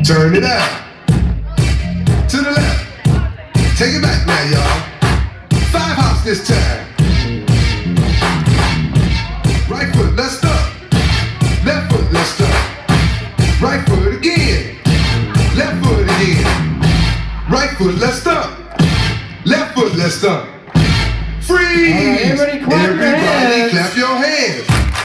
Turn it out. To the left. Take it back now, y'all. 5 hops this time. Right foot, let's stop. Left foot, let's stop. Right foot again. Left foot again. Right foot, let's stop. Left foot, let's stop. Freeze! All right, everybody clap your hands. Clap your hands.